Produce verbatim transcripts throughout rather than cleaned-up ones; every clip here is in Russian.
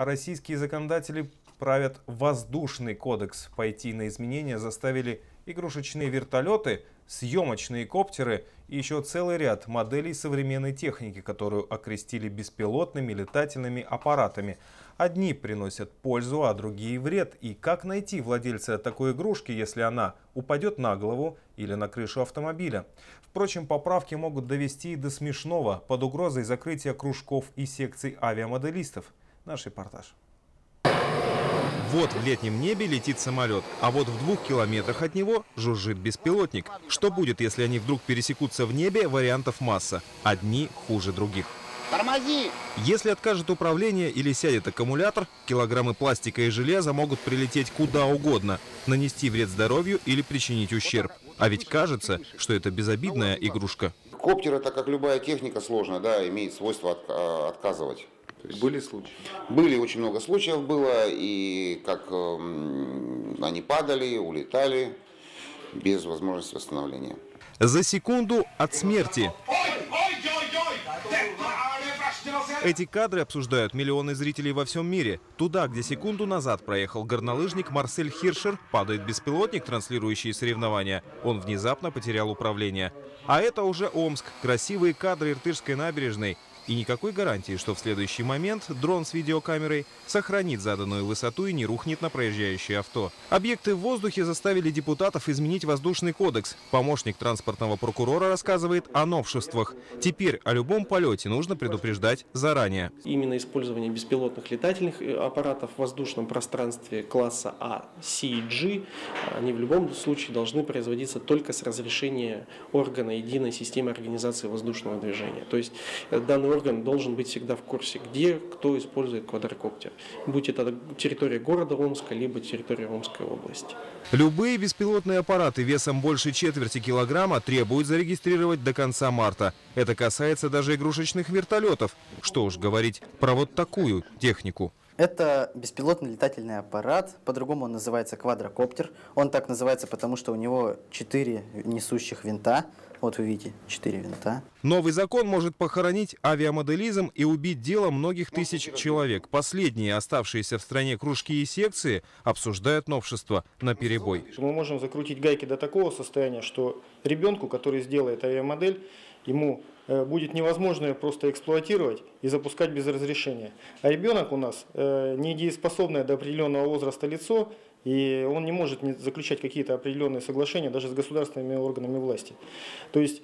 А российские законодатели правят воздушный кодекс. Пойти на изменения заставили игрушечные вертолеты, съемочные коптеры и еще целый ряд моделей современной техники, которую окрестили беспилотными летательными аппаратами. Одни приносят пользу, а другие вред. И как найти владельца такой игрушки, если она упадет на голову или на крышу автомобиля? Впрочем, поправки могут довести и до смешного, под угрозой закрытия кружков и секций авиамоделистов. Наш репортаж. Вот в летнем небе летит самолет, а вот в двух километрах от него жужжит беспилотник. Что будет, если они вдруг пересекутся в небе? Вариантов масса. Одни хуже других. Тормози! Если откажет управление или сядет аккумулятор, килограммы пластика и железа могут прилететь куда угодно, нанести вред здоровью или причинить ущерб. А ведь кажется, что это безобидная игрушка. Коптер — это, как любая техника, сложно, да, имеет свойство от, отказывать. Были случаи? Были, очень много случаев было, и как э, они падали, улетали без возможности восстановления. За секунду от смерти. Эти кадры обсуждают миллионы зрителей во всем мире. Туда, где секунду назад проехал горнолыжник Марсель Хиршер, падает беспилотник, транслирующий соревнования. Он внезапно потерял управление. А это уже Омск. Красивые кадры Иртышской набережной. И никакой гарантии, что в следующий момент дрон с видеокамерой сохранит заданную высоту и не рухнет на проезжающее авто. Объекты в воздухе заставили депутатов изменить воздушный кодекс. Помощник транспортного прокурора рассказывает о новшествах. Теперь о любом полете нужно предупреждать заранее. Именно использование беспилотных летательных аппаратов в воздушном пространстве класса А, С и G, они в любом случае должны производиться только с разрешения органа единой системы организации воздушного движения. То есть данный орган должен быть всегда в курсе, где кто использует квадрокоптер. Будь это территория города Омска, либо территория Омской области. Любые беспилотные аппараты весом больше четверти килограмма требуют зарегистрировать до конца марта. Это касается даже игрушечных вертолетов. Что уж говорить про вот такую технику. Это беспилотный летательный аппарат, по-другому он называется квадрокоптер. Он так называется, потому что у него четыре несущих винта. Вот вы видите, четыре винта. Новый закон может похоронить авиамоделизм и убить дело многих тысяч человек. Последние оставшиеся в стране кружки и секции обсуждают новшества наперебой. Мы можем закрутить гайки до такого состояния, что ребенку, который сделает авиамодель, ему будет невозможно ее просто эксплуатировать и запускать без разрешения. А ребенок у нас недееспособное до определенного возраста лицо, и он не может заключать какие-то определенные соглашения даже с государственными органами власти. То есть,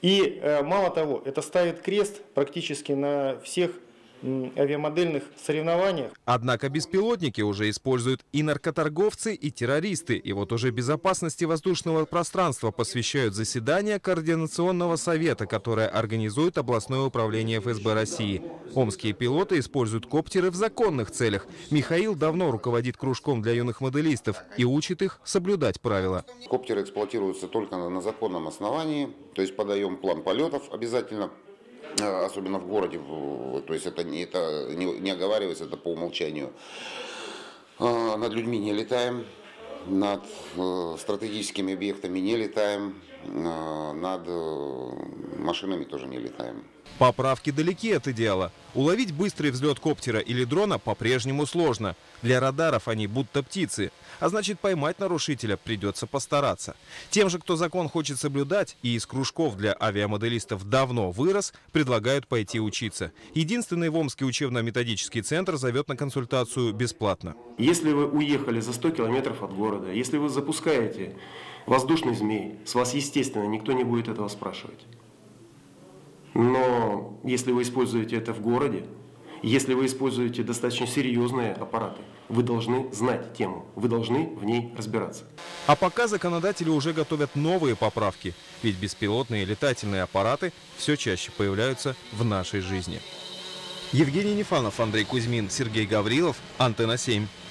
и мало того, это ставит крест практически на всех авиамодельных соревнованиях. Однако беспилотники уже используют и наркоторговцы, и террористы. И вот уже безопасности воздушного пространства посвящают заседания Координационного совета, которое организует областное управление эф эс бэ России. Омские пилоты используют коптеры в законных целях. Михаил давно руководит кружком для юных моделистов и учит их соблюдать правила. Коптеры эксплуатируются только на законном основании, то есть подаем план полетов обязательно. Особенно в городе, то есть это не, это не, не оговаривается, это по умолчанию. Над людьми не летаем, над стратегическими объектами не летаем, над машинами тоже не летаем. Поправки далеки от идеала. Уловить быстрый взлет коптера или дрона по-прежнему сложно. Для радаров они будто птицы. А значит, поймать нарушителя придется постараться. Тем же, кто закон хочет соблюдать и из кружков для авиамоделистов давно вырос, предлагают пойти учиться. Единственный в Омске учебно-методический центр зовет на консультацию бесплатно. Если вы уехали за сто километров от города, если вы запускаете воздушный змей, с вас, естественно, никто не будет этого спрашивать. Но если вы используете это в городе, если вы используете достаточно серьезные аппараты, вы должны знать тему, вы должны в ней разбираться. А пока законодатели уже готовят новые поправки, ведь беспилотные летательные аппараты все чаще появляются в нашей жизни. Евгений Нефанов, Андрей Кузьмин, Сергей Гаврилов, Антенна семь.